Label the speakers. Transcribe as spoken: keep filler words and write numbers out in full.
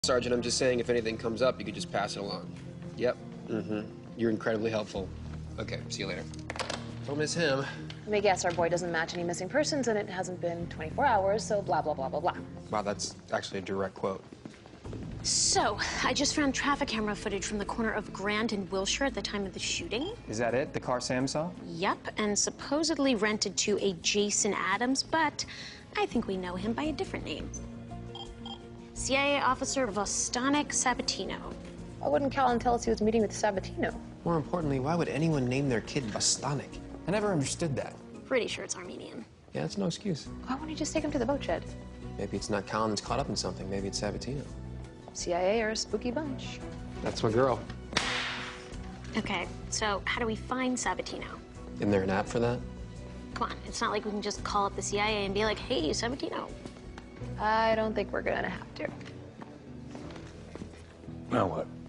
Speaker 1: Sergeant, I'm just saying if anything comes up, you could just pass it along. Yep. Mm-hmm. You're incredibly helpful. Okay, see you later. Don't miss him.
Speaker 2: Let me guess, our boy doesn't match any missing persons, and it hasn't been twenty-four hours, so blah, blah, blah, blah, blah.
Speaker 1: Wow, that's actually a direct quote.
Speaker 3: So, I just found traffic camera footage from the corner of Grant and Wilshire at the time of the shooting.
Speaker 4: Is that it? The car Sam saw?
Speaker 3: Yep, and supposedly rented to a Jason Adams, but I think we know him by a different name. C I A officer Vostonik Sabatino.
Speaker 2: Why wouldn't Callan tell us he was meeting with Sabatino?
Speaker 1: More importantly, why would anyone name their kid Vostonik?
Speaker 4: I never understood that.
Speaker 3: Pretty sure it's Armenian.
Speaker 1: Yeah, that's no excuse.
Speaker 2: Why wouldn't he just take him to the boat shed?
Speaker 1: Maybe it's not Callan that's caught up in something. Maybe it's Sabatino.
Speaker 2: C I A are a spooky bunch.
Speaker 1: That's my girl.
Speaker 3: Okay, so how do we find Sabatino?
Speaker 1: Isn't there an app for that?
Speaker 3: Come on, it's not like we can just call up the C I A and be like, hey, Sabatino.
Speaker 2: I don't think we're gonna have to.
Speaker 5: Now what?